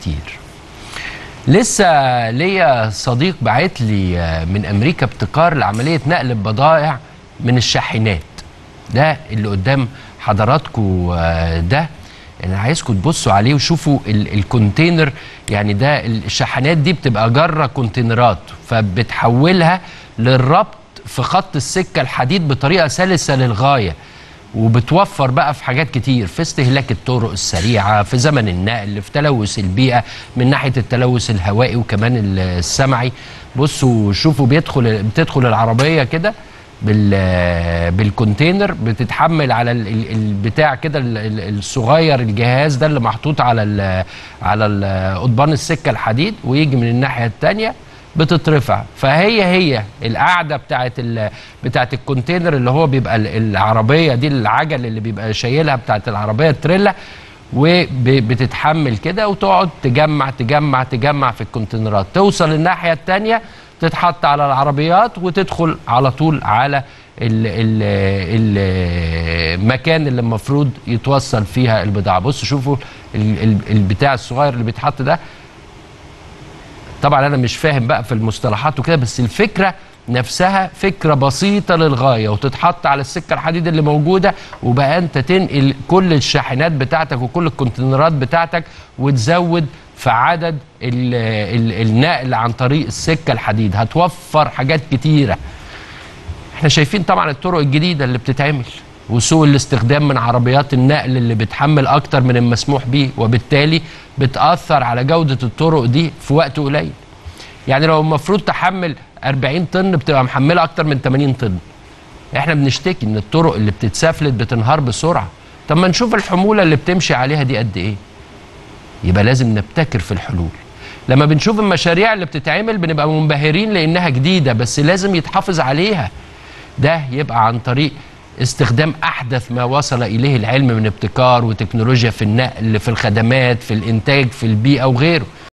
كتير. لسه ليا صديق بعت لي من امريكا ابتكار لعمليه نقل البضائع من الشاحنات. ده اللي قدام حضراتكم ده، انا عايزكم تبصوا عليه وشوفوا الكونتينر. يعني ده الشاحنات دي بتبقى جره كونتينرات، فبتحولها للربط في خط السكه الحديد بطريقه سلسه للغايه، وبتوفر بقى في حاجات كتير، في استهلاك الطرق السريعه، في زمن النقل، في تلوث البيئه من ناحيه التلوث الهوائي وكمان السمعي. بصوا شوفوا بتدخل العربيه كده بالكونتينر، بتتحمل على البتاع كده الصغير، الجهاز ده اللي محطوط على قضبان السكه الحديد، ويجي من الناحيه الثانيه بتترفع. فهي القاعده بتاعت الكونتينر اللي هو بيبقى العربيه دي، العجل اللي بيبقى شايلها بتاعت العربيه التريلا، وبتتحمل كده وتقعد تجمع في الكونتينرات، توصل الناحيه الثانيه تتحط على العربيات وتدخل على طول على المكان اللي المفروض يتوصل فيها البضاعه. بصوا شوفوا البتاع الصغير اللي بيتحط ده. طبعا انا مش فاهم بقى في المصطلحات وكده، بس الفكره نفسها فكره بسيطه للغايه، وتتحط على السكه الحديد اللي موجوده، وبقى انت تنقل كل الشاحنات بتاعتك وكل الكونتينرات بتاعتك، وتزود في عدد النقل عن طريق السكه الحديد. هتوفر حاجات كتيره. احنا شايفين طبعا الطرق الجديده اللي بتتعمل، وسوء الاستخدام من عربيات النقل اللي بتحمل اكتر من المسموح به، وبالتالي بتاثر على جوده الطرق دي في وقت قليل. يعني لو المفروض تحمل 40 طن بتبقى محمله اكتر من 80 طن. احنا بنشتكي ان الطرق اللي بتتسافلت بتنهار بسرعه. طب ما نشوف الحموله اللي بتمشي عليها دي قد ايه. يبقى لازم نبتكر في الحلول. لما بنشوف المشاريع اللي بتتعمل بنبقى منبهرين لانها جديده، بس لازم يتحافظ عليها. ده يبقى عن طريق استخدام احدث ما وصل اليه العلم من ابتكار وتكنولوجيا في النقل، في الخدمات، في الانتاج، في البيئه وغيره.